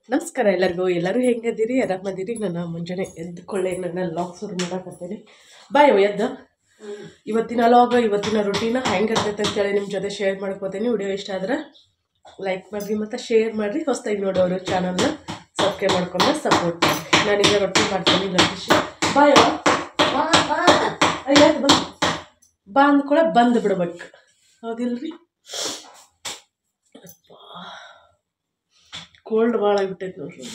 ನಮಸ್ಕಾರ ಎಲ್ಲರೂ ಹೆಂಗದಿರಿ ಆರಾಮದಿರಿ. ನಾನು ಮುಂಜಾನೆ ಎದ್ದುಕೊಳ್ಳೆ ನನ್ನ ಲಾಗ್ ಶುರು ಮಾಡಕತ್ತೀನಿ. ಬಾಯ್ ಎದ್ದು ಇವತ್ತಿನ ಲಾಗ್ ಇವತ್ತಿನ ರುಟೀನ ಹೆಂಗಿರ್ತೈತೆ ಅಂತೇಳಿ ನಿಮ್ಮ ಜೊತೆ ಶೇರ್ ಮಾಡ್ಕೋತೀನಿ. ವಿಡಿಯೋ ಇಷ್ಟ ಆದ್ರೆ ಲೈಕ್ ಮಾಡಿರಿ ಮತ್ತು ಶೇರ್ ಮಾಡಿರಿ. ಹೊಸದಾಗಿ ನೋಡೋರು ಚಾನಲ್ನ ಸಬ್ಸ್ಕ್ರೈಬ್ ಮಾಡ್ಕೊಂಡು ಸಪೋರ್ಟ್ ಮಾಡಿ. ನಾನೀಗ ರೊಟ್ಟಿ ಮಾಡ್ತೀನಿ. ಲಂಚ್ ಬಾಯ್ ಅಯ್ಯ ಬಾ ಅಂದ್ಕೊಳ ಬಂದು ಬಿಡ್ಬೇಕು, ಹೌದಿಲ್ರಿ? ಕೋಲ್ಡ್ ಭಾಳ ಆಗಿಬಿಟ್ಟೈತೆ ನೋಡ್ರಿ.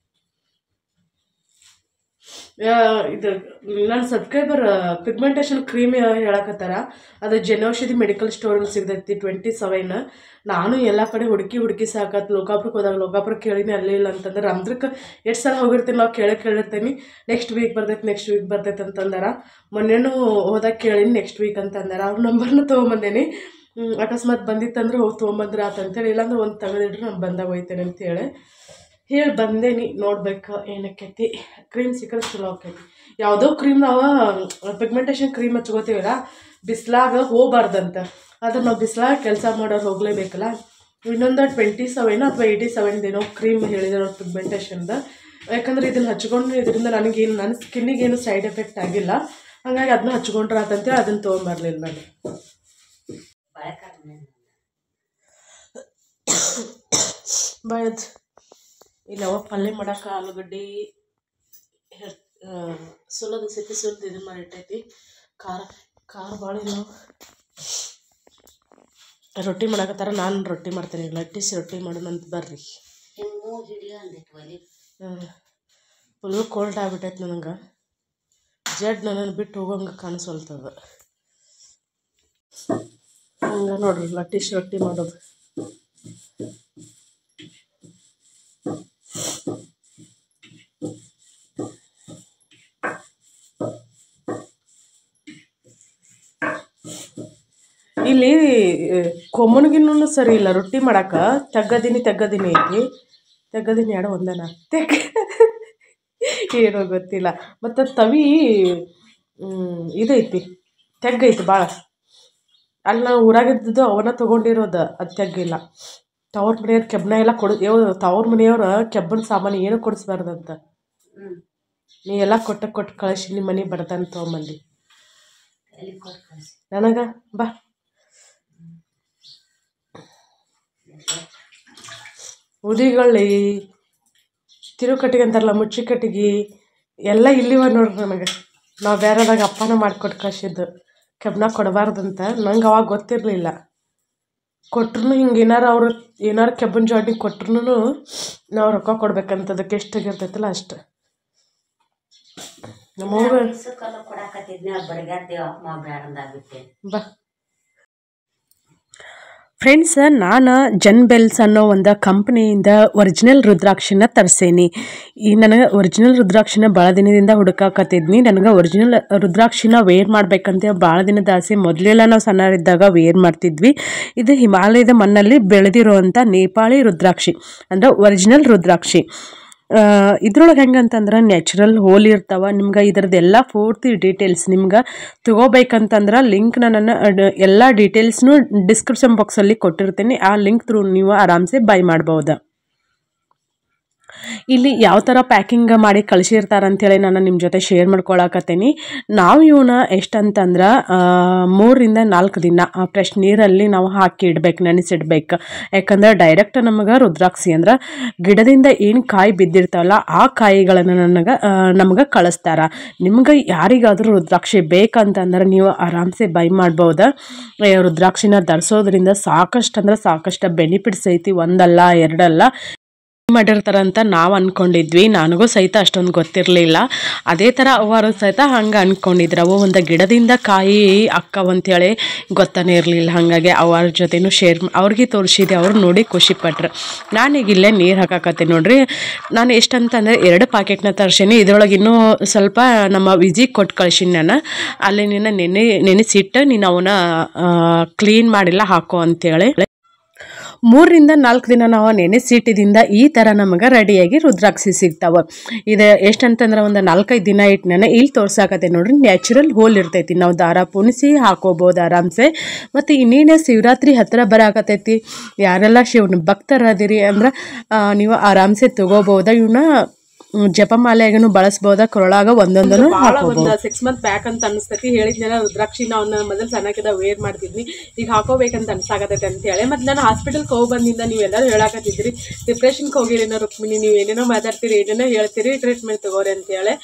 ಇದು ನನ್ನ ಸಬ್ಸ್ಕ್ರೈಬರ್ ಪಿಗ್ಮೆಂಟೇಷನ್ ಕ್ರೀಮ್ ಹೇಳಕತ್ತಾರ. ಅದು ಜನೌಷಧಿ ಮೆಡಿಕಲ್ ಸ್ಟೋರಲ್ಲಿ ಸಿಗ್ತೈತಿ 27. ನಾನು ಎಲ್ಲ ಕಡೆ ಹುಡುಕಿ ಸಾಕತ್ತು. ಲೋಕಾಪುರಕ್ಕೆ ಹೋದಾಗ ಲೋಕಾಪುರಕ್ಕೆ ಕೇಳಿನಿ, ಅಲ್ಲೇ ಇಲ್ಲ ಅಂತಂದ್ರೆ ರಮ್ದ್ರಕ್ಕೆ ಎಷ್ಟು ಸಲ ಹೋಗಿರ್ತೀನಿ, ನಾವು ಕೇಳಿರ್ತೀನಿ ನೆಕ್ಸ್ಟ್ ವೀಕ್ ಬರ್ತೈತೆ ಅಂತಂದಾರ. ಮೊನ್ನೆನೂ ಹೋದಾಗ ಕೇಳೀನಿ ನೆಕ್ಸ್ಟ್ ವೀಕ್ ಅಂತಂದಾರ. ಅವ್ರ ನಂಬರ್ನ ತೊಗೊಂಬಂದೇನಿ. ಅಕಸ್ಮಾತ್ ಬಂದಿತ್ತಂದ್ರೆ ಹೋಗಿ ತೊಗೊಂಬಂದ್ರೆ ಆತಂತೇಳಿ, ಇಲ್ಲಾಂದ್ರೆ ಒಂದು ತೆಗೆದಿಡ್ರಿ ನಾನು ಬಂದಾಗ ಹೋಯ್ತೇನೆ ಅಂತೇಳಿ ಹೇಳಿ ಬಂದೇನಿ. ನೋಡ್ಬೇಕು ಏನಕ್ಕೈತಿ. ಕ್ರೀಮ್ ಸಿಕ್ಕರೆ ಚಲೋ ಆಕೈತಿ. ಯಾವುದೋ ಕ್ರೀಮ್ ನಾವು ಪಿಗ್ಮೆಂಟೇಷನ್ ಕ್ರೀಮ್ ಹಚ್ಕೋತೀವಲ್ಲ, ಬಿಸಿಲಾಗ ಹೋಗಬಾರ್ದಂತ. ಆದ್ರೆ ನಾವು ಬಿಸಿಲಾಗ ಕೆಲಸ ಮಾಡೋರು ಹೋಗಲೇಬೇಕಲ್ಲ. ಇನ್ನೊಂದು 27 ಅಥವಾ 87 ಕ್ರೀಮ್ ಹೇಳಿದ್ರು ಪಿಗ್ಮೆಂಟೇಷನ್ದು. ಯಾಕಂದ್ರೆ ಇದನ್ನು ಹಚ್ಕೊಂಡು ಇದರಿಂದ ನನಗೇನು ನನ್ನ ಸ್ಕಿನ್ನಿಗೇನು ಸೈಡ್ ಎಫೆಕ್ಟ್ ಆಗಿಲ್ಲ. ಹಾಗಾಗಿ ಅದನ್ನ ಹಚ್ಕೊಂಡ್ರೆ ಆತಂತೇಳಿ ಅದನ್ನು ತೊಗೊಂಬರ್ಲಿಲ್ಲ ನಾನು. ಬಾಯದ್ ಇಲ್ಲ ಪಲ್ಯ ಮಾಡೋಕೆ ಆಲೂಗಡ್ಡೆ ಸುಲದ ಸಿಪ್ಪಿ ಸುಲಿದು ಇದು ಮಾಡಿಟ್ಟೈತಿ. ಖಾರ ಭಾಳ ಇಲ್ಲ. ರೊಟ್ಟಿ ಮಾಡಕತ್ತಾರ, ನಾನು ರೊಟ್ಟಿ ಮಾಡ್ತೀನಿ. ಲಟ್ಟಿಸಿ ರೊಟ್ಟಿ ಮಾಡೋಣಂತ ಬರ್ರಿ. ಫುಲ್ಲು ಕೋಲ್ಡ್ ಆಗ್ಬಿಟ್ಟೈತೆ ನನಗೆ. ನನ್ನನ್ನು ಬಿಟ್ಟು ಹೋಗೋಂಗೆ ಕಾಣಿಸಲ್ತದ. ಹಂಗೆ ನೋಡ್ರಿ ಲಟ್ಟಿಸಿ ರೊಟ್ಟಿ ಮಾಡೋದು. ಇಲ್ಲಿ ಕೊಮ್ಮನಿಗಿನ್ನೂ ಸರಿ ಇಲ್ಲ ರೊಟ್ಟಿ ಮಾಡಕ್ಕೆ. ತೆಗ್ಗದೀನಿ ಐತಿ. ತೆಗ್ಗದೀನಿ ಎರಡು ಒಂದನ ಏನೋ ಗೊತ್ತಿಲ್ಲ. ಮತ್ತು ತವಿ ಇದೈತಿ, ತೆಗ್ಗೈತಿ ಭಾಳ. ಅಲ್ಲಿ ನಾವು ಊರಾಗಿದ್ದು ಅವನ್ನ ತೊಗೊಂಡಿರೋದು, ಅದು ತೆಗ್ಗಿಲ್ಲ. ತವ್ರ ಮನೆಯವ್ರು ಕೆಬ್ಬನ ಎಲ್ಲ ತವ್ರ ಮನೆಯವ್ರು ಕೆಬ್ಬನ ಸಾಮಾನು ಏನು ಕೊಡಿಸ್ಬಾರ್ದಂತ. ನೀ ಎಲ್ಲ ಕೊಟ್ಟು ಕಳಿಸಿ ನಿಮ್ಮ ಮನೆ ಬರ್ತಾನೆ ತೊಗೊಂಬಂದು ನನಗೆ. ಬಾ ಉದಿಗಳ್ಳಿ ತಿರುಕಟ್ಟಿಗೆ ಅಂತಾರಲ್ಲ, ಮುಚ್ಚಿ ಕಟ್ಟಿಗೆ ಎಲ್ಲ ಇಲ್ಲಿವ ನೋಡ್ರಿ ನನಗೆ. ನಾವು ಬೇರೆದಾಗ ಅಪ್ಪನ ಮಾಡಿಕೊಟ್ಟು ಕಳಿಸಿದ್ದು ಕೆಬ್ಬನ ಕೊಡಬಾರ್ದಂತ. ನಂಗೆ ಅವಾಗ ಗೊತ್ತಿರಲಿಲ್ಲ. ಕೊಟ್ರು ಹಿಂಗೆ ಏನಾರು ಕೆಬ್ಬನ ಜಾಡಿಗೆ ಕೊಟ್ರು ನಾವು ರೊಕ್ಕ ಕೊಡ್ಬೇಕಂತ. ಅದಕ್ಕೆ ಎಷ್ಟಾಗಿರ್ತೈತಲ್ಲ ಅಷ್ಟು. ಬಾ ಫ್ರೆಂಡ್ಸ್, ನಾನು ಜನ್ಬೆಲ್ಸ್ ಅನ್ನೋ ಒಂದು ಕಂಪ್ನಿಯಿಂದ ಒರಿಜಿನಲ್ ರುದ್ರಾಕ್ಷಿನ ತರಿಸೇನಿ. ನನಗೆ ಒರಿಜಿನಲ್ ರುದ್ರಾಕ್ಷಿನ ಭಾಳ ದಿನದಿಂದ ಹುಡುಕಾಕತ್ತಿದ್ನಿ. ನನಗೆ ಒರಿಜಿನಲ್ ರುದ್ರಾಕ್ಷಿನ ವೇರ್ ಮಾಡ್ಬೇಕಂತ ಭಾಳ ದಿನದ ಆಸೆ. ಮೊದಲೆಲ್ಲ ನಾವು ಸಣ್ಣರಿದ್ದಾಗ ವೇರ್ ಮಾಡ್ತಿದ್ವಿ. ಇದು ಹಿಮಾಲಯದ ಮಣ್ಣಲ್ಲಿ ಬೆಳೆದಿರುವಂಥ ನೇಪಾಳಿ ರುದ್ರಾಕ್ಷಿ ಅಂದರೆ ಒರಿಜಿನಲ್ ರುದ್ರಾಕ್ಷಿ. ಇದ್ರೊಳಗೆ ಹೆಂಗಂತಂದ್ರೆ ನ್ಯಾಚುರಲ್ ಹೋಲ್ ಇರ್ತಾವೆ. ನಿಮ್ಗೆ ಇದ್ರದ್ದು ಎಲ್ಲ ಪೂರ್ತಿ ಡೀಟೇಲ್ಸ್ ನಿಮ್ಗೆ ತೊಗೋಬೇಕಂತಂದ್ರೆ ಲಿಂಕ್ ನಾನು ಎಲ್ಲ ಡೀಟೇಲ್ಸ್ನು ಡಿಸ್ಕ್ರಿಪ್ಷನ್ ಬಾಕ್ಸಲ್ಲಿ ಕೊಟ್ಟಿರ್ತೀನಿ. ಆ ಲಿಂಕ್ ಥ್ರೂ ನೀವು ಆರಾಮ್ಸೆ ಬೈ ಮಾಡ್ಬೋದು. ಇಲ್ಲಿ ಯಾವ ಥರ ಪ್ಯಾಕಿಂಗ್ ಮಾಡಿ ಕಳಿಸಿರ್ತಾರಂತೇಳಿ ನಾನು ನಿಮ್ಮ ಜೊತೆ ಶೇರ್ ಮಾಡ್ಕೊಳಕತ್ತೀನಿ. ನಾವು ಇವನ್ನ ಎಷ್ಟಂತಂದ್ರೆ 3 ರಿಂದ 4 ದಿನ ಫ್ರೆಶ್ ನೀರಲ್ಲಿ ನಾವು ಹಾಕಿ ಇಡ್ಬೇಕು, ನೆನೆಸಿಡ್ಬೇಕು. ಯಾಕಂದ್ರೆ ಡೈರೆಕ್ಟ್ ನಮಗೆ ರುದ್ರಾಕ್ಷಿ ಅಂದ್ರೆ ಗಿಡದಿಂದ ಏನು ಕಾಯಿ ಬಿದ್ದಿರ್ತಾವಲ್ಲ ಆ ಕಾಯಿಗಳನ್ನು ನಮಗೆ ಕಳಿಸ್ತಾರ. ನಿಮ್ಗೆ ಯಾರಿಗಾದರೂ ರುದ್ರಾಕ್ಷಿ ಬೇಕಂತಂದ್ರೆ ನೀವು ಆರಾಮ್ಸೆ ಬೈ ಮಾಡ್ಬೋದು. ರುದ್ರಾಕ್ಷಿನ ಧರಿಸೋದ್ರಿಂದ ಸಾಕಷ್ಟು ಬೆನಿಫಿಟ್ಸ್ ಐತಿ. ಒಂದಲ್ಲ ಎರಡಲ್ಲ ಮಾಡಿರ್ತಾರಂತ ನಾವು ಅಂದ್ಕೊಂಡಿದ್ವಿ. ನನಗೂ ಸಹಿತ ಅಷ್ಟೊಂದು ಗೊತ್ತಿರಲಿಲ್ಲ. ಅದೇ ಥರ ಅವರು ಸಹಿತ ಹಂಗೆ ಅಂದ್ಕೊಂಡಿದ್ರು. ಅವು ಒಂದು ಗಿಡದಿಂದ ಕಾಯಿ ಅಕ್ಕವಂತೇಳಿ ಗೊತ್ತಾನೇ ಇರಲಿಲ್ಲ. ಹಾಗಾಗಿ ಅವ್ರ ಜೊತೆನೂ ಅವ್ರಿಗೆ ತೋರಿಸಿದೆ. ಅವ್ರು ನೋಡಿ ಖುಷಿಪಟ್ರು. ನಾನೀಗ ಇಲ್ಲೇ ನೀರು ಹಾಕಾಕತ್ತೀನಿ ನೋಡ್ರಿ. ನಾನು ಎಷ್ಟಂತಂದರೆ 2 ಪ್ಯಾಕೆಟ್ನ ತರ್ಸೀನಿ. ಇದ್ರೊಳಗೆ ಇನ್ನೂ ಸ್ವಲ್ಪ ನಮ್ಮ ವಿಜಿಗೆ ಕೊಟ್ಟು ಕಳ್ಸೀನಿ ನಾನು. ಅಲ್ಲಿ ನೆನೆಸಿಟ್ಟು ನೀನು ಅವನ್ನ ಕ್ಲೀನ್ ಮಾಡಿಲ್ಲ ಹಾಕೋ ಅಂತೇಳಿ. 3ರಿಂದ 4 ದಿನ ನಾವು ನೆನೆಸಿಟ್ಟಿದಿಂದ ಈ ಥರ ನಮಗೆ ರೆಡಿಯಾಗಿ ರುದ್ರಾಕ್ಷಿ ಸಿಗ್ತಾವೆ. ಇದು ಎಷ್ಟಂತಂದ್ರೆ ಒಂದು 4-5 ದಿನ ಇಟ್ಟು ನಾನು ಇಲ್ಲಿ ತೋರ್ಸಾಕತ್ತೆ ನೋಡ್ರಿ. ನ್ಯಾಚುರಲ್ ಹೋಲ್ ಇರ್ತೈತಿ, ನಾವು ದಾರ ಪುಣಿಸಿ ಹಾಕೋಬೋದು ಆರಾಮ್ಸೆ. ಮತ್ತು ಇನ್ನೇನು ಶಿವರಾತ್ರಿ ಹತ್ತಿರ ಬರಾಕತ್ತೈತಿ, ಯಾರೆಲ್ಲ ಶಿವನ ಭಕ್ತರದಿರಿ ಅಂದ್ರೆ ನೀವು ಆರಾಮ್ಸೆ ತಗೋಬೋದ. ಇವನ್ನ ಜಪಮಾಲೆಗೂ ಬಳಸ್ಬೋದ, ಕೊರಳಾಗ ಒಂದೊಂದನ್ನು ಹಾಕೋಬಹುದು. 6 ಮಂತ್ ಬ್ಯಾಕ್ ಅಂತ ಅನಿಸ್ತೈತಿ. ಹೇಳಿದ್ನೆಲ್ಲ ರುದ್ರಾಕ್ಷಿ ನಾವು ಮೊದಲು ಸಣ್ಣಕ್ಕಿದ ವೇರ್ ಮಾಡ್ತಿದ್ನಿ, ಈಗ ಹಾಕೋಬೇಕಂತ ಅನ್ಸಾಕತೈತೆ ಅಂತ ಹೇಳಿ. ಮತ್ತು ನಾನು ಹಾಸ್ಪಿಟಲ್ಗೆ ಹೋಗಿ ಬಂದಿಂದ ನೀವೆಲ್ಲರೂ ಹೇಳಾಕತ್ತಿದ್ರಿ ಡಿಪ್ರೆಷನ್ಗೆ ಹೋಗಿರೇನೋ ರುಕ್ಮಿಣಿ, ನೀವು ಏನೇನೋ ಮಾತಾಡ್ತೀರಿ, ಏನೇನೋ ಹೇಳ್ತೀರಿ, ಟ್ರೀಟ್ಮೆಂಟ್ ತಗೋರಿ ಅಂತೇಳಿ.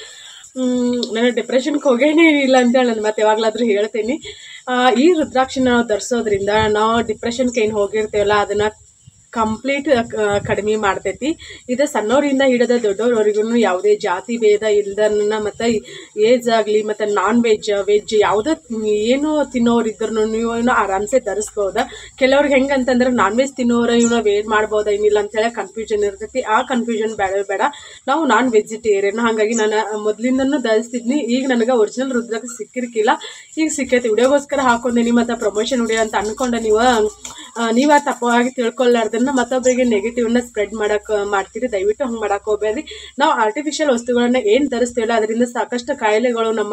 ನಾನು ಡಿಪ್ರೆಷನ್ಗೆ ಹೋಗೇನೇ ಇಲ್ಲ ಅಂತೇಳಿ ನಾನು ಮತ್ತೆ ಯಾವಾಗಲಾದರೂ ಹೇಳ್ತೀನಿ. ಈ ರುದ್ರಾಕ್ಷಿನ ನಾವು ಧರಿಸೋದ್ರಿಂದ ನಾವು ಡಿಪ್ರೆಷನ್ಗೆ ಏನು ಹೋಗಿರ್ತೀವಲ್ಲ ಅದನ್ನು ಕಂಪ್ಲೀಟ್ ಕಡಿಮೆ ಮಾಡ್ತೈತಿ. ಇದು ಸಣ್ಣವರಿಂದ ಹಿಡಿದ ದೊಡ್ಡವ್ರವರೆಗೂ ಯಾವುದೇ ಜಾತಿ ಭೇದ ಇಲ್ದನ್ನ, ಮತ್ತು ಏಜ್ ಆಗಲಿ ಮತ್ತು ನಾನ್ ವೆಜ್ ವೆಜ್ ಯಾವುದೋ ಏನು ತಿನ್ನೋರು ಇದ್ರೂ ನೀವು ಆರಾಮ್ಸೆ ಧರಿಸ್ಬೋದ. ಕೆಲವ್ರಿಗೆ ಹೆಂಗೆ ಅಂತಂದ್ರೆ ನಾನ್ ವೆಜ್ ತಿನ್ನೋರು ಇವನ್ನ ವೇರ್ ಮಾಡ್ಬೋದಾ ಏನಿಲ್ಲ ಅಂತೇಳಿ ಕನ್ಫ್ಯೂಷನ್ ಇರ್ತೈತಿ. ಆ ಕನ್ಫ್ಯೂಷನ್ ಬೇಡ. ನಾವು ನಾನ್ ವೆಜಿಟೇರಿಯನ್, ಹಾಗಾಗಿ ನಾನು ಮೊದಲಿಂದನೂ ಧರಿಸ್ತಿದ್ನಿ. ಈಗ ನನಗೆ ಒರಿಜಿನಲ್ ರುದ್ರಾಕ್ಷಿ ಸಿಕ್ಕಿರ್ಕಿಲ್ಲ, ಈಗ ಸಿಕ್ಕೈತಿ. ವಿಡಿಯೋಗೋಸ್ಕರ ಹಾಕೊಂಡೇನಿ ಮತ್ತು ಪ್ರಮೋಷನ್ ವಿಡಿಯೋ ಅಂತ ಅಂದ್ಕೊಂಡೆ ನೀವು ತಪ್ಪವಾಗಿ ತಿಳ್ಕೊಳ್ಳಾರ್ದನ್ನ ಮತ್ತೊಬ್ಬರಿಗೆ ನೆಗೆಟಿವ್ನ ಸ್ಪ್ರೆಡ್ ಮಾಡ್ತೀರಿ. ದಯವಿಟ್ಟು ಹಂಗೆ ಮಾಡಕ್ಕೆ ಹೋಗ್ಬೇಡ್ರಿ. ನಾವು ಆರ್ಟಿಫಿಷಿಯಲ್ ವಸ್ತುಗಳನ್ನ ಏನು ಧರಿಸ್ತೀವಲ್ಲ ಅದರಿಂದ ಸಾಕಷ್ಟು ಕಾಯಿಲೆಗಳು ನಮ್ಮ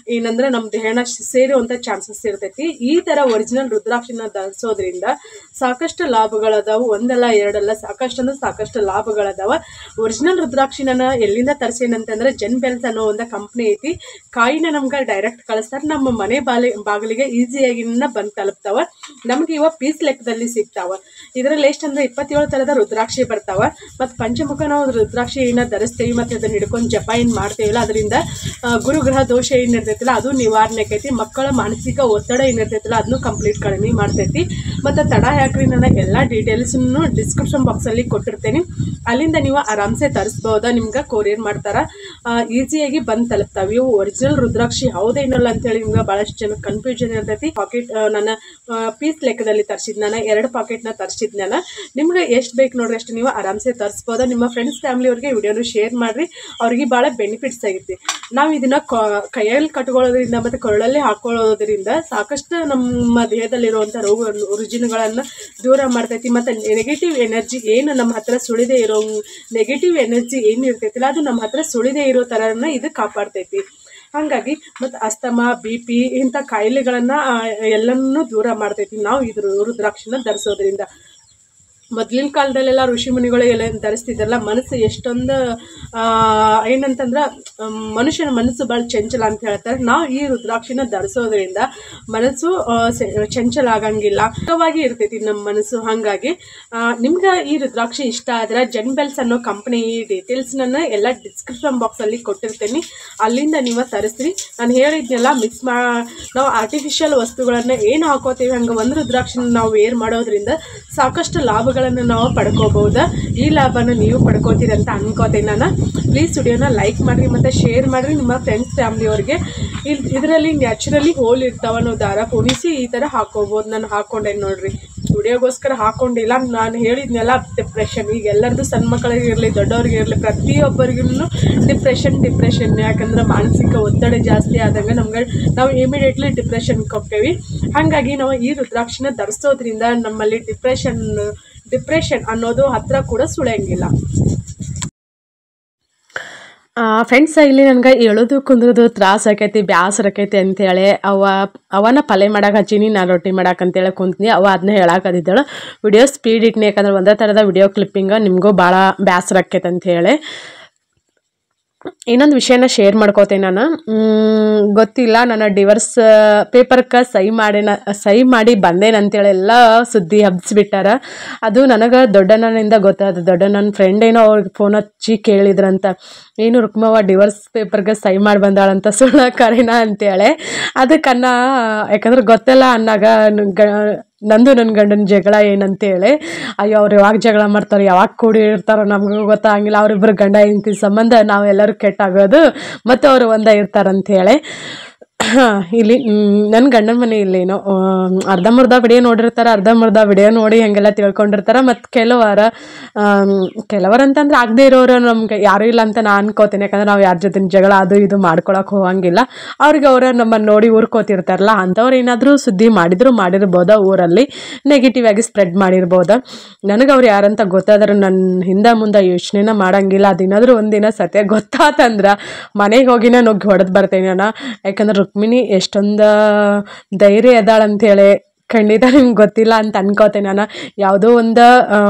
ದೇಹನ ಸೇರುವಂಥ ಚಾನ್ಸಸ್ ಇರ್ತೈತಿ. ಈ ಥರ ಒರಿಜಿನಲ್ ರುದ್ರಾಕ್ಷಿನ ಧರಿಸೋದ್ರಿಂದ ಸಾಕಷ್ಟು ಲಾಭಗಳದಾವು. ಒಂದಲ್ಲ ಎರಡಲ್ಲ, ಸಾಕಷ್ಟು ಲಾಭಗಳದಾವ. ಒರಿಜಿನಲ್ ರುದ್ರಾಕ್ಷಿನ ಎಲ್ಲಿಂದ ತರಿಸೇನಂತಂದ್ರೆ ಜೆನ್ಬೆಲ್ಸ್ ಅನ್ನೋ ಒಂದು ಕಂಪ್ನಿ ಐತಿ. ಕಾಯಿನ ನಮ್ಗೆ ಡೈರೆಕ್ಟ್ ಕಳಿಸ್ತಾರೆ, ನಮ್ಮ ಮನೆ ಬಾಗಿಲಿಗೆ ಈಸಿಯಾಗಿ ಬಂದು ತಲುಪ್ತಾವ. ನಮ್ಗೆ ಇವಾಗ ಪೀಸ್ ಲೆಕ್ಕದಲ್ಲಿ ಸಿಗ್ತಾವ. ಇದರಲ್ಲಿ ಎಷ್ಟಂದ್ರೆ 27 ಥರದ ರುದ್ರಾಕ್ಷಿ ಬರ್ತಾವ. ಮತ್ತು ಪಂಚಮುಖ ನಾವು ರುದ್ರಾಕ್ಷಿನ ಧರಿಸ್ತೀವಿ ಮತ್ತು ಅದನ್ನ ಹಿಡ್ಕೊಂಡು ಜಪ ಏನು ಮಾಡ್ತೀವಲ್ಲ ಅದರಿಂದ ಗುರುಗ್ರಹ ದೋಷ ಏನಿರ್ತೈತಿಲ್ಲ ಅದು ನಿವಾರಣೆ ಆಕೈತಿ. ಮಕ್ಕಳ ಮಾನಸಿಕ ಒತ್ತಡ ಏನಿರ್ತೈತಿಲ್ಲ ಅದನ್ನು ಕಂಪ್ಲೀಟ್ ಕಡಿಮೆ ಮಾಡ್ತೈತಿ. ಮತ್ತು ತಡ ಯಾಕ್ರಿ ನನ್ನ ಎಲ್ಲ ಡೀಟೇಲ್ಸನ್ನು ಡಿಸ್ಕ್ರಿಪ್ಷನ್ ಬಾಕ್ಸಲ್ಲಿ ಕೊಟ್ಟಿರ್ತೇನೆ, ಅಲ್ಲಿಂದ ನೀವು ಆರಾಮ್ಸೆ ತರಿಸ್ಬೋದ. ನಿಮ್ಗೆ ಕೊರಿಯರ್ ಮಾಡ್ತಾರೆ, ಈಸಿಯಾಗಿ ಬಂದು ತಲುಪ್ತಾವೆ. ಇವು ಒರಿಜಿನಲ್ ರುದ್ರಾಕ್ಷಿ ಯಾವುದೇನಲ್ಲ ಅಂತೇಳಿ ನಿಮ್ಗೆ ಭಾಳಷ್ಟು ಜನ ಕನ್ಫ್ಯೂಷನ್ ಇರ್ತೈತಿ. ಪಾಕೆಟ್ ನನ್ನ ಪೀಸ್ ಲೆಕ್ಕದಲ್ಲಿ ತರಿಸಿದ್ ನಾನು 2 ಪಾಕೆಟ್ನ ತರಿಸಿದ್ ನಾನು. ನಿಮ್ಗೆ ಎಷ್ಟು ಬೇಕು ನೋಡ್ರಿ ಅಷ್ಟು ನೀವು ಆರಾಮ್ಸೆ ತರಿಸ್ಬೋದ. ನಿಮ್ಮ ಫ್ರೆಂಡ್ಸ್ ಫ್ಯಾಮಿಲಿಯವ್ರಿಗೆ ವಿಡಿಯೋನು ಶೇರ್ ಮಾಡಿರಿ, ಅವ್ರಿಗೆ ಭಾಳ ಬೆನಿಫಿಟ್ಸ್ ಆಗೈತಿ. ನಾವು ಇದನ್ನು ಕೈಯಲ್ಲಿ ಕಟ್ಕೊಳ್ಳೋದ್ರಿಂದ ಮತ್ತು ಕೊರಳಲ್ಲಿ ಹಾಕೊಳ್ಳೋದ್ರಿಂದ ಸಾಕಷ್ಟು ನಮ್ಮ ದೇಹದಲ್ಲಿರುವಂಥ ರುಜಿನಗಳನ್ನು ದೂರ ಮಾಡ್ತೈತಿ. ಮತ್ತು ನೆಗೆಟಿವ್ ಎನರ್ಜಿ ಏನು ನಮ್ಮ ಹತ್ರ ಸುಳಿದೇ ಇರೋ ನೆಗೆಟಿವ್ ಎನರ್ಜಿ ಏನು ಇರ್ತೈತಿಲ್ಲ ಅದು ನಮ್ಮ ಹತ್ರ ಸುಳಿದೇ ಇರೋ ಥರನ ಇದು ಕಾಪಾಡ್ತೈತಿ. ಹಾಗಾಗಿ ಮತ್ತು ಅಸ್ತಮಾ, BP ಇಂಥ ಕಾಯಿಲೆಗಳನ್ನು ಎಲ್ಲನೂ ದೂರ ಮಾಡ್ತೈತಿ ನಾವು ಇದು ರುದ್ರಾಕ್ಷಿನ ಧರಿಸೋದ್ರಿಂದ. ಮೊದಲಿನ ಕಾಲದಲ್ಲೆಲ್ಲ ಋಷಿ ಮುನಿಗಳು ಎಲ್ಲ ಧರಿಸ್ತಿದ್ರಲ್ಲ, ಮನಸ್ಸು ಎಷ್ಟೊಂದು ಏನಂತಂದ್ರೆ ಮನುಷ್ಯನ ಮನಸ್ಸು ಭಾಳ ಚಂಚಲ ಅಂತ ಹೇಳ್ತಾರೆ. ನಾವು ಈ ರುದ್ರಾಕ್ಷಿನ ಧರಿಸೋದ್ರಿಂದ ಮನಸ್ಸು ಚಂಚಲ ಆಗಂಗಿಲ್ಲ, ಸುಖವಾಗಿ ಇರ್ತೈತಿ ನಮ್ಮ ಮನಸ್ಸು. ಹಾಗಾಗಿ ನಿಮ್ಗೆ ಈ ರುದ್ರಾಕ್ಷಿ ಇಷ್ಟ ಆದರೆ ಜೆನ್ಬೆಲ್ಸ್ ಅನ್ನೋ ಕಂಪ್ನಿ ಡೀಟೇಲ್ಸ್ನ ಎಲ್ಲ ಡಿಸ್ಕ್ರಿಪ್ಷನ್ ಬಾಕ್ಸಲ್ಲಿ ಕೊಟ್ಟಿರ್ತೀನಿ, ಅಲ್ಲಿಂದ ನೀವು ತರಿಸ್ರಿ. ನಾನು ಹೇಳಿದ್ನೆಲ್ಲ ನಾವು ಆರ್ಟಿಫಿಷಿಯಲ್ ವಸ್ತುಗಳನ್ನು ಏನು ಹಾಕೋತೀವಿ ಹಂಗೆ ಒಂದು ರುದ್ರಾಕ್ಷಿನ ನಾವು ವೇರ್ ಮಾಡೋದ್ರಿಂದ ಸಾಕಷ್ಟು ಲಾಭಗಳು ನಾವು ಪಡ್ಕೋಬಹುದು. ಈ ಲಾಭನ ನೀವು ಪಡ್ಕೋತೀರಿ ಅಂತ ಅನ್ಕೋತೀನಿ ನಾನು. ಪ್ಲೀಸ್ ವಿಡಿಯೋನ ಲೈಕ್ ಮಾಡಿರಿ ಮತ್ತು ಶೇರ್ ಮಾಡಿರಿ ನಿಮ್ಮ ಫ್ರೆಂಡ್ಸ್ ಫ್ಯಾಮಿಲಿಯವ್ರಿಗೆ. ಇದರಲ್ಲಿ ನ್ಯಾಚುರಲಿ ಹೋಲ್ ಇರ್ತಾವ, ನಾವು ದಾರ ಪುಣಿಸಿ ಈ ಥರ ಹಾಕೋಬೋದು. ನಾನು ಹಾಕ್ಕೊಂಡೆ ನೋಡ್ರಿ, ವಿಡಿಯೋಗೋಸ್ಕರ ಹಾಕ್ಕೊಂಡಿಲ್ಲ. ನಾನು ಹೇಳಿದ್ನೆಲ್ಲ ಡಿಪ್ರೆಷನ್ ಈಗ ಎಲ್ಲರದು, ಸಣ್ಣ ಮಕ್ಕಳಿಗಿರಲಿ ದೊಡ್ಡವ್ರಿಗಿರಲಿ ಪ್ರತಿಯೊಬ್ಬರಿಗೂ ಡಿಪ್ರೆಷನ್. ಯಾಕಂದ್ರೆ ಮಾನಸಿಕ ಒತ್ತಡ ಜಾಸ್ತಿ ಆದಾಗ ನಾವು ಇಮಿಡಿಯೇಟ್ಲಿ ಡಿಪ್ರೆಷನ್ಗೆ ಹೋಗ್ತೇವೆ. ಹಾಗಾಗಿ ನಾವು ಈ ರುದ್ರಾಕ್ಷಿನ ಧರಿಸೋದ್ರಿಂದ ನಮ್ಮಲ್ಲಿ ಡಿಪ್ರೆಷನ್ ಅನ್ನೋದು ಹತ್ರ ಕೂಡ ಸುಳಿಯಂಗಿಲ್ಲ. ಫ್ರೆಂಡ್ಸ್, ಇಲ್ಲಿ ನನಗೆ ಹೇಳೋದು ಕುಂದ್ರದು ತ್ರಾಸ ಆಕೈತಿ, ಬ್ಯಾಸರ ಆಕೈತಿ ಅಂತೇಳಿ ಅವನ ಪಲ್ಯ ಮಾಡಕ್ಕೆ ಹಚ್ಚೀನಿ, ನಾನು ರೊಟ್ಟಿ ಮಾಡಕ್ಕೆ ಅಂತೇಳಿ ಕುಂತೀನಿ. ಅದನ್ನ ಹೇಳಾಕತ್ತಿದ್ದಾಳು. ವಿಡಿಯೋ ಸ್ಪೀಡ್ ಇಟ್ನಿ, ಯಾಕಂದ್ರೆ ಒಂದೇ ಥರದ ವಿಡಿಯೋ ಕ್ಲಿಪ್ಪಿಂಗ್ ನಿಮಗೂ ಭಾಳ ಬ್ಯಾಸರ ಆಕೈತೆ ಅಂತೇಳಿ. ಇನ್ನೊಂದು ವಿಷಯನ ಶೇರ್ ಮಾಡ್ಕೋತೀನಿ ನಾನು. ಗೊತ್ತಿಲ್ಲ, ನನ್ನ ಡಿವರ್ಸ್ ಪೇಪರ್ಗೆ ಸಹಿ ಮಾಡಿ ಬಂದೇನಂತೇಳಿ ಎಲ್ಲ ಸುದ್ದಿ ಹಬ್ಬಿಸ್ಬಿಟ್ಟಾರ. ಅದು ನನಗೆ ದೊಡ್ಡಣ್ಣನಿಂದ ಗೊತ್ತಾದ. ದೊಡ್ಡಣ್ಣನ ಫ್ರೆಂಡ್ ಏನೋ ಅವ್ರಿಗೆ ಫೋನ್ ಹಚ್ಚಿ ಕೇಳಿದ್ರಂತ, ಏನು ರುಕ್ಮವ್ವ ಡಿವರ್ಸ್ ಪೇಪರ್ಗೆ ಸಹಿ ಮಾಡಿ ಬಂದಾಳಂತ, ಸುಳ್ಳ ಕರೆನಾ ಅಂತೇಳಿ. ಅದಕ್ಕೆ ಯಾಕಂದ್ರೆ ಗೊತ್ತಿಲ್ಲ ಅನ್ನಾಗ ನಂದು ನನ್ನ ಗಂಡನ ಜಗಳ ಏನಂತೇಳಿ. ಅಯ್ಯೋ ಅವ್ರು ಯಾವಾಗ ಜಗಳ ಮಾಡ್ತಾರೆ, ಯಾವಾಗ ಕೂಡಿ ಇರ್ತಾರೋ ನಮಗೂ ಗೊತ್ತಾಗಿಲ್ಲ. ಅವರಿಬ್ಬರು ಗಂಡ ಹೆಂಡತಿ ಸಂಬಂಧ ನಾವೆಲ್ಲರೂ ಕೆಟ್ಟಾಗೋದು ಮತ್ತು ಅವರು ಒಂದೇ ಇರ್ತಾರಂತೇಳಿ. ಇಲ್ಲಿ ನನ್ನ ಗಂಡನ ಮನೆ ಇಲ್ಲೇನೋ ಅರ್ಧಂಬರ್ಧ ವಿಡಿಯೋ ನೋಡಿರ್ತಾರೆ, ಅರ್ಧಂಬರ್ಧ ವಿಡಿಯೋ ನೋಡಿ ಹಾಗೆಲ್ಲ ತಿಳ್ಕೊಂಡಿರ್ತಾರೆ. ಮತ್ತು ಕೆಲವರಂತಂದ್ರೆ ಆಗದೆ ಇರೋರು ನಮ್ಗೆ ಯಾರೂ ಇಲ್ಲ ಅಂತ ನಾನು ಅನ್ಕೋತೀನಿ. ಯಾಕಂದ್ರೆ ನಾವು ಯಾರ ಜೊತೆ ಜಗಳ ಅದು ಇದು ಮಾಡ್ಕೊಳಕ್ಕೆ ಹೋಗಂಗಿಲ್ಲ. ಅವ್ರಿಗೆ ಅವ್ರ ನಮ್ಮನ್ನು ನೋಡಿ ಊರ್ಕೋತಿರ್ತಾರಲ್ಲ, ಅಂಥವ್ರು ಏನಾದರೂ ಸುದ್ದಿ ಮಾಡಿರ್ಬೋದ ಊರಲ್ಲಿ ನೆಗೆಟಿವ್ ಆಗಿ ಸ್ಪ್ರೆಡ್ ಮಾಡಿರ್ಬೋದ. ನನಗೆ ಅವ್ರು ಯಾರಂತ ಗೊತ್ತಾದ್ರೆ ನನ್ನ ಹಿಂದೆ ಮುಂದೆ ಯೋಚನೆನ ಮಾಡಂಗಿಲ್ಲ. ಅದೇನಾದರೂ ಒಂದಿನ ಸತ್ಯ ಗೊತ್ತಾತಂದ್ರೆ ಮನೆಗೆ ಹೋಗಿನ ನುಗ್ಗಿ ಹೊಡೆದು ಬರ್ತೇನೆ ನಾನು. ಯಾಕಂದ್ರೆ ರುಕ್ಮಿಣಿ ಎಷ್ಟೊಂದು ಧೈರ್ಯ ಅದಾಳಂತೇಳಿ ಖಂಡಿತ ನಿಮ್ಗೆ ಗೊತ್ತಿಲ್ಲ ಅಂತ ಅನ್ಕೋತೇನೆ ನಾನು. ಯಾವುದೋ ಒಂದು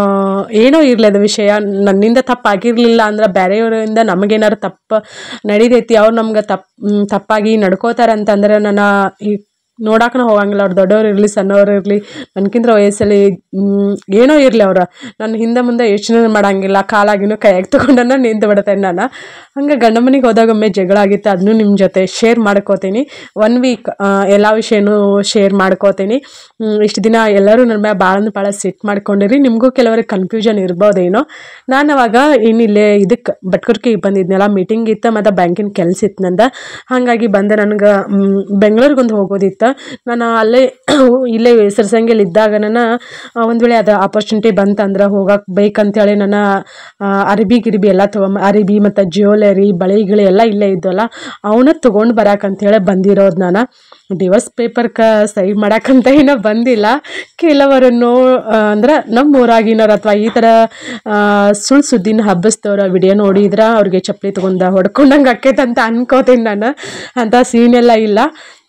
ಏನೋ ಇರಲಿ ಅದು ವಿಷಯ ನನ್ನಿಂದ ತಪ್ಪಾಗಿರಲಿಲ್ಲ ಅಂದ್ರೆ ಬೇರೆಯವರಿಂದ ನಮಗೇನಾದ್ರು ತಪ್ಪು ನಡೀತೈತಿ, ಅವ್ರು ನಮ್ಗೆ ತಪ್ಪಾಗಿ ನಡ್ಕೋತಾರೆ ಅಂತಂದ್ರೆ ನಾನು ಈ ನೋಡಕ್ಕೂ ಹೋಗಂಗಿಲ್ಲ. ಅವ್ರು ದೊಡ್ಡವ್ರು ಇರಲಿ ಸಣ್ಣವ್ರು ಇರಲಿ, ನನಗಿಂತ ವಯಸ್ಸಲ್ಲಿ ಏನೋ ಇರಲಿ, ಅವ್ರು ನನ್ನ ಹಿಂದೆ ಮುಂದೆ ಯೋಚನೆ ಮಾಡೋಂಗಿಲ್ಲ. ಕಾಲಾಗಿನೂ ಕೈಯಾಗಿ ತೊಗೊಂಡನ್ನ ನಿಂತು ಬಿಡ್ತೇನೆ ನಾನು. ಹಂಗೆ ಗಂಡ ಮನೆಗೆ ಹೋದಾಗ ಒಮ್ಮೆ ಜಗಳ ಆಗಿತ್ತು, ಅದನ್ನು ನಿಮ್ಮ ಜೊತೆ ಶೇರ್ ಮಾಡ್ಕೋತೀನಿ. 1 ವೀಕ್ ಎಲ್ಲ ವಿಷಯನೂ ಶೇರ್ ಮಾಡ್ಕೋತೀನಿ. ಇಷ್ಟು ದಿನ ಎಲ್ಲರೂ ನನ್ನ ಮೇಲೆ ಭಾಳ ಸಿಟ್ಟು ಮಾಡ್ಕೊಂಡಿರಿ. ನಿಮಗೂ ಕೆಲವರಿಗೆ ಕನ್ಫ್ಯೂಷನ್ ಇರ್ಬೋದೇನೋ. ನಾನು ಅವಾಗ ಏನಿಲ್ಲೇ ಇದಕ್ಕೆ ಬಟ್ಕುರ್ಕಿಗೆ ಬಂದಿದ್ನಲ್ಲ, ಮೀಟಿಂಗ್ ಇತ್ತು ಮತ್ತು ಬ್ಯಾಂಕಿನ ಕೆಲಸ ಇತ್ತು ನಂದು. ಹಾಗಾಗಿ ಬಂದೆ. ನನಗೆ ಬೆಂಗಳೂರಿಗೊಂದು ಹೋಗೋದಿತ್ತು. ನಾನು ಇಲ್ಲೇ ಸಿರ್ಸಂಗಿಲಿ ಇದ್ದಾಗ ನಾನು ಒಂದು ವೇಳೆ ಅದು ಆಪರ್ಚುನಿಟಿ ಬಂತಂದ್ರೆ ಹೋಗಕ್ಕೆ ಬೇಕಂತೇಳಿ ನಾನು ಅರಿಬಿ ಎಲ್ಲ ಅರಿಬಿ ಮತ್ತು ಜ್ಯುವೆಲರಿ ಬಳೆಗಳು ಎಲ್ಲ ಇಲ್ಲೇ ಇದ್ದಲ್ಲ, ಅವನ್ನ ತೊಗೊಂಡು ಬರೋಕಂತೇಳಿ ಬಂದಿರೋದು. ನಾನು ಡಿವೋರ್ಸ್ ಪೇಪರ್ಗೆ ಸಹಿ ಮಾಡೋಕ್ಕಂತ ಏನೋ ಬಂದಿಲ್ಲ. ಕೆಲವರನ್ನು ಅಂದ್ರೆ ನಮ್ಮ ಊರಾಗಿನವ್ರು ಅಥವಾ ಈ ಥರ ಸುಳ್ಳು ಸುದ್ದಿನ ಹಬ್ಬಿಸ್ತವ್ರ ವಿಡಿಯೋ ನೋಡಿದ್ರೆ ಅವ್ರಿಗೆ ಚಪ್ಪಲಿ ತೊಗೊಂಡು ಹೊಡ್ಕೊಂಡಂಗೆ ಆಕೈತಂತ ಅನ್ಕೋತೀನಿ ನಾನು. ಅಂಥ ಸೀನೆಲ್ಲ ಇಲ್ಲ.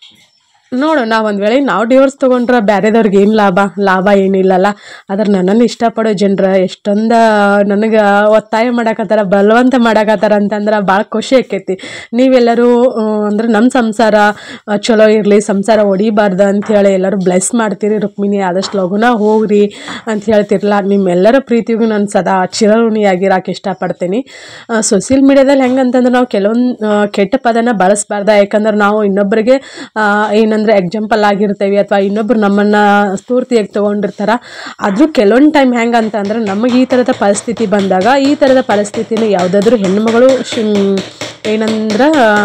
ನೋಡೋಣ, ಒಂದು ವೇಳೆ ನಾವು ಡಿವೋರ್ಸ್ ತೊಗೊಂಡ್ರೆ ಬೇರೆದವ್ರಿಗೆ ಏನು ಲಾಭ ಏನಿಲ್ಲಲ್ಲ. ಆದ್ರೆ ನನ್ನನ್ನು ಇಷ್ಟಪಡೋ ಜನರು ಎಷ್ಟೊಂದು ನನಗೆ ಒತ್ತಾಯ ಮಾಡಕತ್ತಾರ, ಬಲವಂತ ಮಾಡಕತ್ತಾರ ಅಂತಂದ್ರೆ ಭಾಳ ಖುಷಿ ಆಕೈತಿ. ನೀವೆಲ್ಲರೂ ಅಂದ್ರೆ ನಮ್ಮ ಸಂಸಾರ ಚಲೋ ಇರಲಿ, ಸಂಸಾರ ಹೊಡಿಬಾರ್ದು ಅಂಥೇಳಿ ಎಲ್ಲರೂ ಬ್ಲೆಸ್ ಮಾಡ್ತೀರಿ. ರುಕ್ಮಿಣಿ ಆದಷ್ಟು ಲಗುನ ಹೋಗ್ರಿ ಅಂತ ಹೇಳ್ತಿರಲ್ಲ, ನಿಮ್ಮೆಲ್ಲರ ಪ್ರೀತಿಗೂ ನಾನು ಸದಾ ಚಿರಋಣಿಯಾಗಿರೋಕೆ ಇಷ್ಟಪಡ್ತೀನಿ. ಸೋಷಿಯಲ್ ಮೀಡಿಯಾದಲ್ಲಿ ಹೆಂಗಂತಂದ್ರೆ ನಾವು ಕೆಲವೊಂದು ಕೆಟ್ಟ ಪದನ ಬಳಸಬಾರ್ದು. ಯಾಕಂದ್ರೆ ನಾವು ಇನ್ನೊಬ್ಬರಿಗೆ ಏನಂದ್ರೆ ಎಕ್ಸಾಂಪಲ್ ಆಗಿರ್ತೇವೆ ಅಥವಾ ಇನ್ನೊಬ್ರು ನಮ್ಮನ್ನು ಸ್ಫೂರ್ತಿಯಾಗಿ ತೊಗೊಂಡಿರ್ತಾರೆ. ಆದರೂ ಕೆಲವೊಂದು ಟೈಮ್ ಹೆಂಗಂತಂದ್ರೆ ನಮಗೆ ಈ ಥರದ ಪರಿಸ್ಥಿತಿ ಬಂದಾಗ, ಈ ಥರದ ಪರಿಸ್ಥಿತಿನ ಯಾವುದಾದ್ರೂ ಹೆಣ್ಣುಮಗಳು ಏನಂದ್ರೆ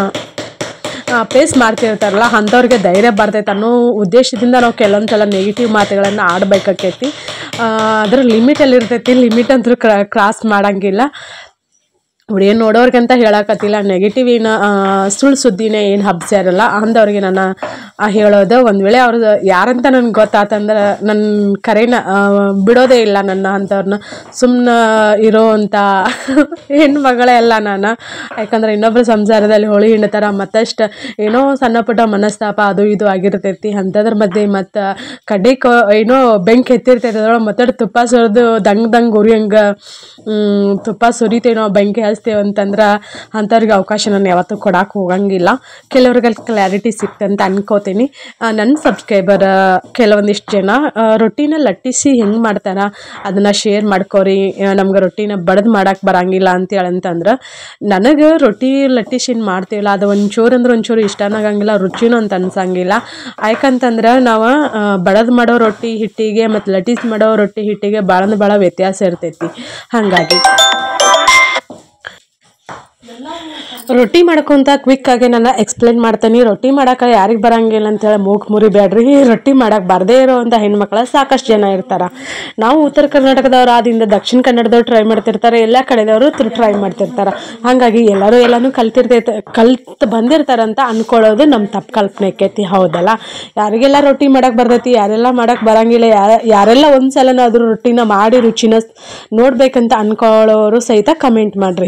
ಫೇಸ್ ಮಾಡ್ತಿರ್ತಾರಲ್ಲ, ಅಂಥವ್ರಿಗೆ ಧೈರ್ಯ ಬರ್ತೈತೆ ಅನ್ನೋ ಉದ್ದೇಶದಿಂದ ನಾವು ಕೆಲವೊಂದು ಸಲ ನೆಗೆಟಿವ್ ಮಾತುಗಳನ್ನು ಆಡಬೇಕಾಕೈತಿ. ಅದ್ರ ಲಿಮಿಟಲ್ಲಿ ಇರ್ತೈತಿ, ಲಿಮಿಟ್ ಅಂತೂ ಕ್ರಾಸ್ ಮಾಡೋಂಗಿಲ್ಲ. ವಿಡಿಯೋ ನೋಡೋರ್ಗಂತ ಹೇಳಕತ್ತಿಲ್ಲ, ನೆಗೆಟಿವ್ ಏನು ಸುಳ್ಳು ಸುದ್ದಿನೇ ಏನು ಹಬ್ಸ್ಯಾರಲ್ಲ ಅಂಥವ್ರಿಗೆ ನಾನು ಹೇಳೋದು. ಒಂದು ವೇಳೆ ಅವ್ರದ್ದು ಯಾರಂತ ನನಗೆ ಗೊತ್ತಾತಂದ್ರೆ ನನ್ನ ಕರೆನ ಬಿಡೋದೇ ಇಲ್ಲ. ನನ್ನ ಅಂಥವ್ರನ್ನ ಸುಮ್ಮನೆ ಇರೋವಂಥ ಹೆಣ್ಮಗಳೇ ಅಲ್ಲ ನಾನು. ಯಾಕಂದ್ರೆ ಇನ್ನೊಬ್ಬರ ಸಂಸಾರದಲ್ಲಿ ಹೋಳಿ ಹಿಂಡ್ತಾರೆ, ಮತ್ತಷ್ಟು ಏನೋ ಸಣ್ಣ ಪುಟ್ಟ ಮನಸ್ತಾಪ ಅದು ಇದು ಆಗಿರ್ತೈತಿ. ಅಂಥದ್ರ ಮಧ್ಯೆ ಮತ್ತು ಏನೋ ಬೆಂಕಿ ಎತ್ತಿರ್ತೈತೆ, ಅದ್ರೊಳಗೆ ಮತ್ತೆ ತುಪ್ಪ ಸುರಿದು ದಂಗ್ ಉರಿಯಂಗೆ ತುಪ್ಪ ಸುರಿತೇನೋ ಬೆಂಕಿ ಅಂತಂದ್ರೆ ಅಂಥವ್ರಿಗೆ ಅವಕಾಶ ನಾನು ಯಾವತ್ತೂ ಕೊಡಕ್ಕೆ ಹೋಗಂಗಿಲ್ಲ. ಕೆಲವ್ರಿಗೆ ಕ್ಲಾರಿಟಿ ಸಿಕ್ತಂತ ಅನ್ಕೋತೀನಿ. ನನ್ನ ಸಬ್ಸ್ಕ್ರೈಬರ್ ಕೆಲವೊಂದಿಷ್ಟು ಜನ ರೊಟ್ಟಿನ ಲಟ್ಟಿಸಿ ಹೆಂಗೆ ಮಾಡ್ತಾರೆ ಅದನ್ನು ಶೇರ್ ಮಾಡ್ಕೋರಿ, ನಮ್ಗೆ ರೊಟ್ಟಿನ ಬಡ್ದು ಮಾಡೋಕ್ಕೆ ಬರೋಂಗಿಲ್ಲ ಅಂತೇಳಂತಂದ್ರೆ, ನನಗೆ ರೊಟ್ಟಿ ಲಟ್ಟಿಸಿ ಮಾಡ್ತೀವಲ್ಲ ಅದು ಒಂಚೂರು ಅಂದ್ರೆ ಒಂಚೂರು ಇಷ್ಟನಾಗಂಗಿಲ್ಲ, ರುಚಿನೂ ಅಂತ ಅನ್ಸಂಗಿಲ್ಲ. ಯಾಕಂತಂದ್ರೆ ನಾವು ಬಡದು ಮಾಡೋ ರೊಟ್ಟಿ ಹಿಟ್ಟಿಗೆ ಮತ್ತು ಲಟ್ಟಿಸಿ ಮಾಡೋ ರೊಟ್ಟಿ ಹಿಟ್ಟಿಗೆ ಭಾಳ ವ್ಯತ್ಯಾಸ ಇರ್ತೈತಿ. ಹಾಗಾಗಿ ರೊಟ್ಟಿ ಮಾಡ್ಕೊಂತ ಕ್ವಿಕ್ಕಾಗಿ ನಾನು ಎಕ್ಸ್ಪ್ಲೇನ್ ಮಾಡ್ತೀನಿ. ರೊಟ್ಟಿ ಮಾಡೋಕೆ ಯಾರಿಗೆ ಬರೋಂಗಿಲ್ಲ ಅಂತೇಳಿ ಮೂಗು ಮುರಿಬೇಡ್ರಿ. ರೊಟ್ಟಿ ಮಾಡೋಕೆ ಬರದೇ ಇರೋವಂಥ ಹೆಣ್ಮಕ್ಳು ಸಾಕಷ್ಟು ಜನ ಇರ್ತಾರೆ. ನಾವು ಉತ್ತರ ಕರ್ನಾಟಕದವ್ರು ಆದಿಂದ ದಕ್ಷಿಣ ಕನ್ನಡದವ್ರು ಟ್ರೈ ಮಾಡ್ತಿರ್ತಾರೆ, ಎಲ್ಲ ಕಡೆದವರು ಟ್ರೈ ಮಾಡ್ತಿರ್ತಾರೆ. ಹಾಗಾಗಿ ಎಲ್ಲನೂ ಕಲ್ತು ಬಂದಿರ್ತಾರಂತ ಅಂದ್ಕೊಳ್ಳೋದು ನಮ್ಮ ತಪ್ಪು ಕಲ್ಪನೆ ಆಕೈತಿ. ಹೌದಲ್ಲ? ಯಾರಿಗೆಲ್ಲ ರೊಟ್ಟಿ ಮಾಡೋಕೆ ಬರ್ತೈತಿ, ಯಾರೆಲ್ಲ ಮಾಡೋಕೆ ಬರೋಂಗಿಲ್ಲ, ಯಾರೆಲ್ಲ ಒಂದು ಸಲನಾದರೂ ರೊಟ್ಟಿನ ಮಾಡಿ ರುಚಿನ ನೋಡ್ಬೇಕಂತ ಅಂದ್ಕೊಳ್ಳೋರು ಸಹಿತ ಕಮೆಂಟ್ ಮಾಡಿರಿ.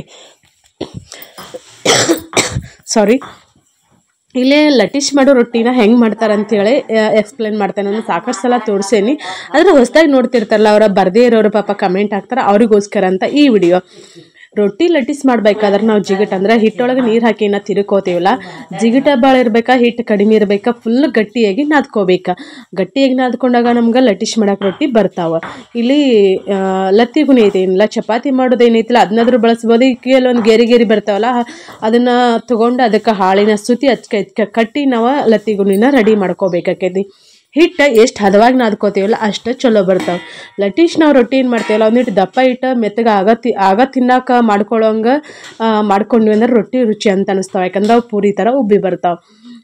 ಸಾರಿ. ಇಲ್ಲೇ ಲಟ್ಟಿಸ್ ಮಾಡೋ ರೊಟ್ಟಿನ ಹೆಂಗೆ ಮಾಡ್ತಾರೆ ಅಂತೇಳಿ ಎಕ್ಸ್ಪ್ಲೇನ್ ಮಾಡ್ತೇನೆ. ನಾನು ಸಾಕಷ್ಟು ಸಲ ತೋರಿಸೇನಿ, ಆದರೆ ಹೊಸದಾಗಿ ನೋಡ್ತಿರ್ತಾರಲ್ಲ ಅವರ ಬರದೇ ಇರೋರು ಪಾಪ ಕಮೆಂಟ್ ಹಾಕ್ತಾರೆ, ಅವ್ರಿಗೋಸ್ಕರ ಅಂತ ಈ ವಿಡಿಯೋ. ರೊಟ್ಟಿ ಲಟ್ಟಿಸ್ ಮಾಡ್ಬೇಕಾದ್ರೆ ನಾವು ಜಿಗಟ್ ಅಂದ್ರೆ ಹಿಟ್ಟೊಳಗೆ ನೀರು ಹಾಕಿ ಏನೋ ತಿರುಕೋತೀವಲ್ಲ, ಜಿಗಟ ಭಾಳ ಇರ್ಬೇಕಾ, ಹಿಟ್ಟು ಕಡಿಮೆ ಇರಬೇಕಾ, ಫುಲ್ ಗಟ್ಟಿಯಾಗಿ ನಾದ್ಕೋಬೇಕು. ಗಟ್ಟಿಯಾಗಿ ನಾದ್ಕೊಂಡಾಗ ನಮ್ಗೆ ಲಟ್ಟಿಸ್ ಮಾಡೋಕೆ ರೊಟ್ಟಿ ಬರ್ತಾವೆ. ಇಲ್ಲಿ ಲತ್ತಿಗುಣಿ ಐತೇನಿಲ್ಲ, ಚಪಾತಿ ಮಾಡೋದೇನೈತಿಲ್ಲ ಅದನ್ನಾದ್ರೂ ಬಳಸ್ಬೋದು. ಕೆಲವೊಂದು ಗೆರಿ ಬರ್ತಾವಲ್ಲ, ಅದನ್ನು ತೊಗೊಂಡು ಅದಕ್ಕೆ ಹಾಳಿನ ಸುತ್ತಿ ಕಟ್ಟಿ ನಾವು ಲತ್ತಿಗುಣಿನ ರೆಡಿ ಮಾಡ್ಕೋಬೇಕಾಕೈತಿ. ಹಿಟ್ಟು ಎಷ್ಟು ಹದವಾಗಿ ನಾದ್ಕೋತೀವಲ್ಲ ಅಷ್ಟು ಚಲೋ ಬರ್ತಾವೆ. ಲಟ್ಟಿಸ್ ನಾವು ರೊಟ್ಟಿ ಏನು ಮಾಡ್ತೀವಲ್ಲ ಒಂದಿಟ್ಟು ದಪ್ಪ ಹಿಟ್ಟು ಮೆತ್ತಗೆ ಆಗ ತಿನ್ನೋಕೆ ಮಾಡ್ಕೊಂಡ್ವಿ ಅಂದ್ರೆ ರೊಟ್ಟಿ ರುಚಿ ಅಂತ ಅನಿಸ್ತಾವೆ. ಯಾಕಂದ್ರೆ ಅವು ಪೂರಿ ಥರ ಉಬ್ಬಿ ಬರ್ತಾವೆ.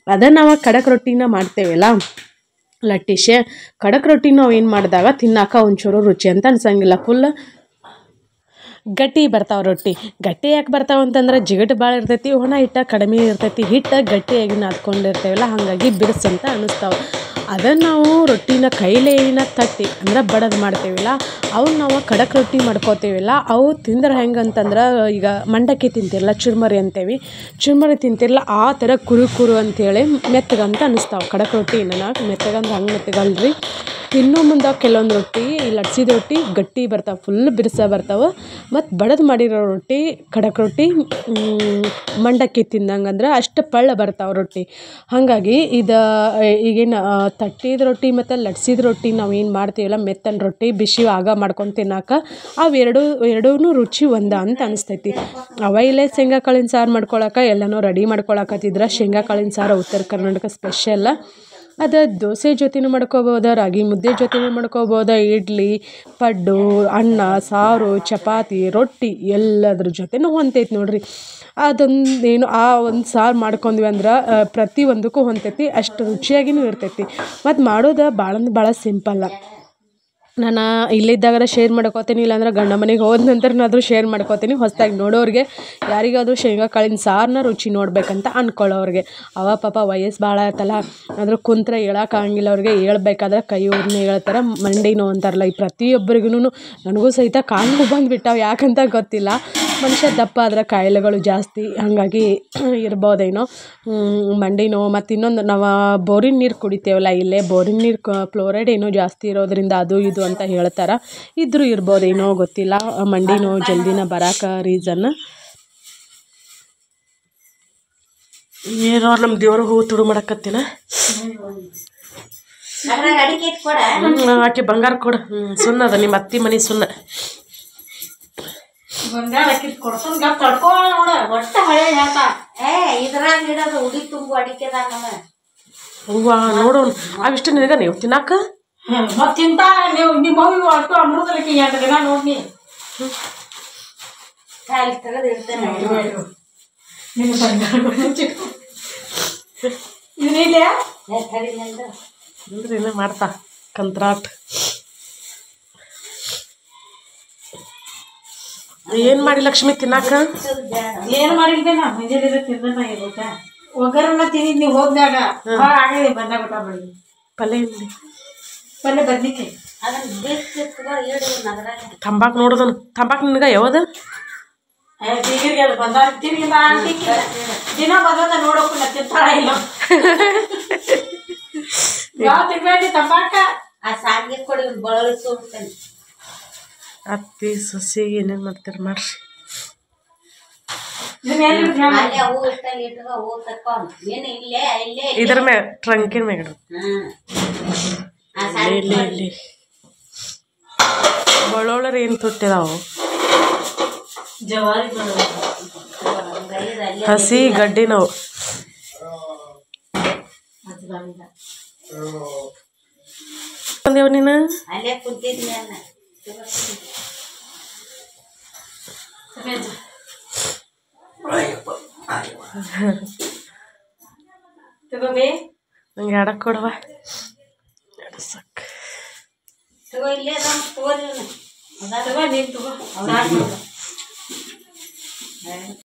ಅದನ್ನು ನಾವು ಖಡಕ್ ರೊಟ್ಟಿನ ಮಾಡ್ತೇವಲ್ಲ ಲಟ್ಟಿಶೆ, ಖಡಕ್ ರೊಟ್ಟಿ ನಾವು ಏನು ಮಾಡಿದಾಗ ತಿನ್ನಾಕ ಒಂಚೂರು ರುಚಿ ಅಂತ ಅನ್ಸಂಗಿಲ್ಲ. ಫುಲ್ ಗಟ್ಟಿ ಬರ್ತಾವೆ ರೊಟ್ಟಿ. ಗಟ್ಟಿ ಯಾಕೆ ಬರ್ತಾವೆ ಅಂತಂದ್ರೆ ಜಿಗಟು ಭಾಳ ಇರ್ತೈತಿ, ಒಣ ಹಿಟ್ಟು ಕಡಿಮೆ ಇರ್ತೈತಿ, ಹಿಟ್ಟು ಗಟ್ಟಿಯಾಗಿ ನಾದ್ಕೊಂಡಿರ್ತೇವಲ್ಲ ಹಾಗಾಗಿ ಬಿರುಸಂತ ಅನ್ನಿಸ್ತಾವೆ. ಅದನ್ನು ನಾವು ರೊಟ್ಟಿನ ಕೈಲೇನ ತಟ್ಟಿ ಅಂದ್ರೆ ಬಡದು ಮಾಡ್ತೇವಲ್ಲ ಅವನ್ನ ನಾವು ಖಡಕ್ ರೊಟ್ಟಿ ಮಾಡ್ಕೋತೀವಲ್ಲ ಅವು ತಿಂದ್ರೆ ಹೆಂಗೆ ಅಂತಂದ್ರೆ ಈಗ ಮಂಡಕ್ಕಿ ತಿಂತಿರಲ್ಲ ಚುರ್ಮರಿ ಅಂತೇವಿ, ಚುರ್ಮರಿ ತಿಂತಿರಲ್ಲ ಆ ಥರ ಕುರು ಅಂತೇಳಿ ಮೆತ್ತಗಂತ ಅನ್ನಿಸ್ತಾವೆ. ಖಡಕ್ ರೊಟ್ಟಿ ನನಗೆ ಮೆತ್ತಗಂದ್ರೆ ಹಂಗೆ ಮೆತ್ತಗಲ್ರಿ. ತಿನ್ನೋ ಮುಂದೆ ಕೆಲವೊಂದು ರೊಟ್ಟಿ ಲಟ್ಸಿದ ರೊಟ್ಟಿ ಗಟ್ಟಿ ಬರ್ತಾವೆ, ಫುಲ್ ಬಿರ್ಸ ಬರ್ತಾವೆ. ಮತ್ತು ಬಡದು ಮಾಡಿರೋ ರೊಟ್ಟಿ ಖಡಕ್ ರೊಟ್ಟಿ ಮಂಡಕ್ಕಿ ತಿಂದಂಗೆ ಅಂದ್ರೆ ಅಷ್ಟು ಪಳ್ಳ ಬರ್ತಾವೆ ರೊಟ್ಟಿ. ಹಾಗಾಗಿ ಇದು ಈಗೇನು ತಟ್ಟಿದ ರೊಟ್ಟಿ ಮತ್ತು ಲಟ್ಸಿದ ರೊಟ್ಟಿ ನಾವು ಏನು ಮಾಡ್ತೀವಲ್ಲ ಮೆತ್ತನ ರೊಟ್ಟಿ ಬಿಸಿ ಆಗ ಮಾಡ್ಕೊಂಡು ತಿನ್ನಾಕ ಎರಡೂ ರುಚಿ ಒಂದ ಅಂತ ಅನಿಸ್ತೈತಿ. ಇಲ್ಲೇ ಶೇಂಗಾ ಕಾಳಿನ ಸಾರು ಮಾಡ್ಕೊಳಕ್ಕೆ ಎಲ್ಲನೂ ರೆಡಿ ಮಾಡ್ಕೊಳಕತ್ತಿದ್ರೆ ಶೇಂಗಾ ಕಾಳಿನ ಸಾರು ಉತ್ತರ ಕರ್ನಾಟಕ ಸ್ಪೆಷಲ್. ಅದು ದೋಸೆ ಜೊತೆನೂ ಮಾಡ್ಕೋಬೋದು, ರಾಗಿ ಮುದ್ದೆ ಜೊತೆನೂ ಮಾಡ್ಕೋಬೋದು, ಇಡ್ಲಿ ಪಡ್ಡು ಅನ್ನ ಸಾರು ಚಪಾತಿ ರೊಟ್ಟಿ ಎಲ್ಲದ್ರ ಜೊತೆನೂ ಹೊಂತೈತಿ ನೋಡ್ರಿ. ಅದೊಂದು ಏನು ಆ ಒಂದು ಸಾರು ಮಾಡ್ಕೊಂಡ್ವಿ ಅಂದ್ರೆ ಪ್ರತಿಯೊಂದಕ್ಕೂ ಹೊಂತೈತಿ, ಅಷ್ಟು ರುಚಿಯಾಗಿಯೂ ಇರ್ತೈತಿ. ಮತ್ತು ಮಾಡೋದು ಭಾಳ ಸಿಂಪಲ್ಲ. ನಾನು ಇಲ್ಲಿದ್ದಾಗಾರ ಶೇರ್ ಮಾಡ್ಕೋತೀನಿ, ಇಲ್ಲಾಂದ್ರೆ ಗಂಡ ಮನೆಗೆ ಹೋದ ನಂತರನಾದರೂ ಶೇರ್ ಮಾಡ್ಕೋತೀನಿ. ಹೊಸದಾಗಿ ನೋಡೋರಿಗೆ ಯಾರಿಗಾದರೂ ಶೇಂಗಾ ಕಾಳಿನ ಸಾರನ್ನ ರುಚಿ ನೋಡ್ಬೇಕಂತ ಅಂದ್ಕೊಳ್ಳೋರಿಗೆ. ಪಾಪ ವಯಸ್ಸು ಭಾಳ ಆಯ್ತಲ್ಲ, ಆದ್ರೆ ಕುಂತ್ರೆ ಹೇಳೋಕ್ಕಾಗಂಗಿಲ್ಲ ಅವ್ರಿಗೆ, ಹೇಳ್ಬೇಕಾದ್ರೆ ಕೈ ಊರ್ನೇ ಹೇಳ್ತಾರೆ, ಮಂಡಿ ನೋವು ಅಂತಾರಲ್ಲ. ಈ ಪ್ರತಿಯೊಬ್ಬರಿಗೂ ನನಗೂ ಸಹಿತ ಕಾಲು ನೋವು ಬಂದುಬಿಟ್ಟಾವೆ, ಯಾಕಂತ ಗೊತ್ತಿಲ್ಲ. ಮನುಷ್ಯ ದಪ್ಪ ಆದ್ರೆ ಕಾಯಿಲೆಗಳು ಜಾಸ್ತಿ, ಹಾಗಾಗಿ ಇರ್ಬೋದೇನೋ ಮಂಡಿ ನೋವು. ಮತ್ತು ಇನ್ನೊಂದು ನಾವು ಬೋರಿನ ನೀರು ಕುಡಿತೇವಲ್ಲ, ಇಲ್ಲೇ ಬೋರಿನ ನೀರು ಫ್ಲೋರೈಡ್ ಏನೋ ಜಾಸ್ತಿ ಇರೋದ್ರಿಂದ ಅದು ಇದು ಅಂತ ಹೇಳ್ತಾರೆ, ಇದ್ರೂ ಇರ್ಬೋದೇನೋ ಗೊತ್ತಿಲ್ಲ. ಮಂಡಿ ನೋವು ಜಲ್ದಿನ ಬರಾಕ ರೀಸನ್ ಏನೋ. ನಮ್ಮ ದೇವ್ರಿಗೆ ಹೂ ತುಡು ಮಾಡಕತ್ತಿನ, ಆಕೆ ಬಂಗಾರ ಕೊಡ. ಸುನ್ನದ ನಿಮ್ಮ ಅತ್ತಿ ಮನೆ ಸುನ್ನ ಹೂವ ನೋಡು. ಅವಿಷ್ಟು ನಿನಗ ನೀವು ತಿನ್ನಾಕ ತಿಂತ ನೀವು ನಿಮ್ಮ ಅಷ್ಟು ಅಮೃತಲಕ್ಕಿ 2 ದಿನ ನೋಡಿ ಇದನ್ನ ಮಾಡ್ತಾ ಕಂತ್ರಾಟ್. ಏನ್ ಮಾಡಿ ಲಕ್ಷ್ಮಿ ತಿನ್ನಾಕ? ಏನ್ ಮಾಡಿಲ್ಬೇ ನಾ ಮುಂಜಾನೆ ತಿಂದ ಒಗ್ಗರನ್ನ ತಿಂದಿದ್ ನೀವು ಹೋಗ್ದಾಗ ಆಗಲಿ ಬಂದಾಗ ಊಟ ಮಾಡಿ. ಪಲ್ಯ ಬದ್ನಿಕಾಯಿ ತಂಬಾಕ್ ನೋಡೋದನು. ತಂಬಾಕ್ ನಿನಗ ಯಾವ್ದು ಬಂದಾಗ ತಿನ್ಗಿಲ್ಲ ದಿನ ಬಂದ ನೋಡೋಕು ತಿಂತಾಳ ಇಲ್ಲ ಯಾವ ತಿನ್ಬೇಡಿ ತಂಬಾಕ ಆ ಸಾಂಗಿ ಕೊಡಿ ಬಳಸ್ಕೊಂಡ್ಬಿಡ್ತೇನೆ. ಅತ್ತಿ ಸೊಸಿ ಏನೇನ್ ಮಾಡ್ತೀರ ಮಾಡ್ರಿ. ಇದ್ರ ಮ್ಯಾಗ ಟ್ರಂಕಿನ ಮ್ಯಾಗ ಇಲ್ಲಿ ಬಳ್ಳೊಳರ್ ಏನ್ ತುಟ್ಟಿದಾವು ಜವಾರಿ ಹಸಿ ಗಡ್ಡಿ ನಾವು ನೀನು ಅಲ್ಲೇ ಕುಂತಿದ್ನಿ ತಗೋಬೇ ನಂಗೆ ಎಡಕ್ ಕೊಡವ ಸಾಕು ತಗೋ ಇಲ್ಲೇ ತಗೋರಿ ತಗೋ ನೀನು ತಗೋ